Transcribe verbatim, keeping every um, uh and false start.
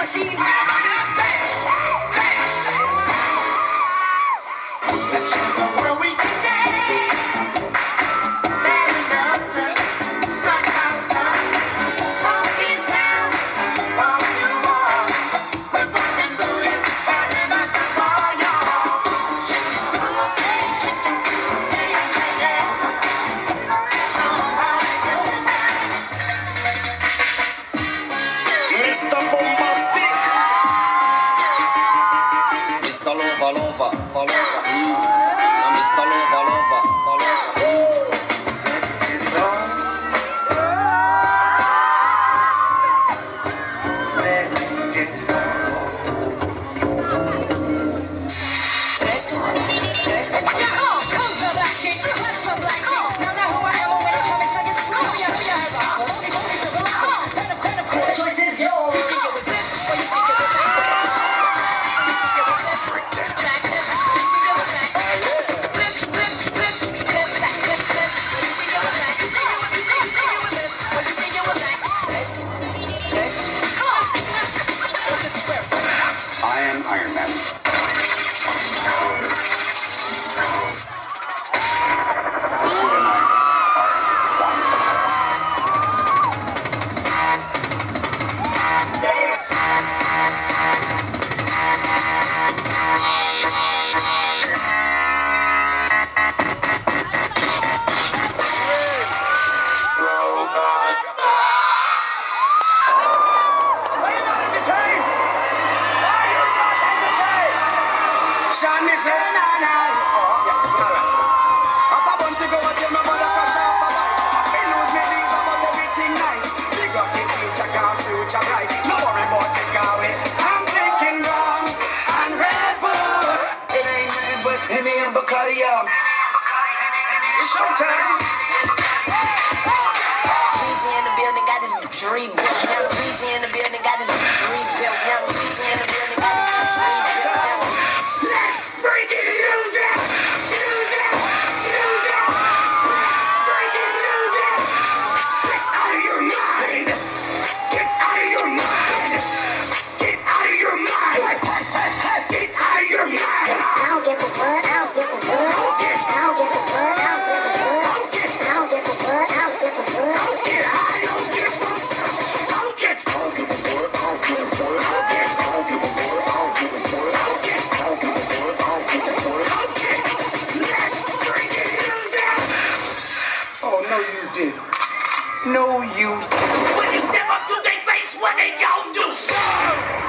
machine. Where we can dance, bad enough to strike our stuff. Funky sound, all too hard. We're putting booties, having us a ball, y'all. Shake it, okay, shake it, okay, yeah, yeah. Show 'em how we do it now. Mister Bombastic, Mister Lover, Lover, Lover. Mister Lover, Lover, Lover. I am Iron Man. Sid and I Sean is here now, now. Oh, yeah, alright. If I want to go and tell my mother for sure for life. Me lose me knees about everything nice. Big up the teacher, car future bright. No worry about the car way. I'm drinking rum and Red Bull. It ain't Red Bull, it ain't Bacardi. It's showtime. Breezy in the building, got this dream built. Young Breezy in the building, got this dream built. Young Breezy in the building, got this dream built. Let's break it, lose it. Lose it, lose it. Let's break it, lose it. Get out of your mind. Get out of your mind. Get out of your mind. Get out of your mind. I don't give a what, I don't give a what. I don't give a what, I don't give a what. I don't give a what, I don't give a what. Get out, I don't give a what. I'll get, I'll give a what, I'll give a what. I'll get, I'll give a what, I'll give a what. I'll get, I'll give a what, I'll give a what. I'll get, let's bring it in down. Oh, no, you did. No, you. When you step up to their face, what they gon' do, sir?